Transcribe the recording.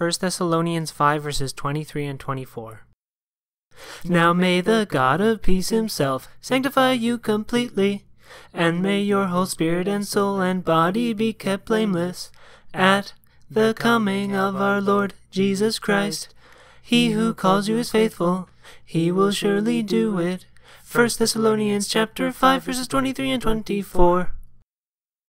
1 Thessalonians 5 verses 23 and 24. Now may the God of peace himself sanctify you completely, and may your whole spirit and soul and body be kept blameless at the coming of our Lord Jesus Christ. He who calls you is faithful, he will surely do it. 1 Thessalonians chapter 5 verses 23 and 24.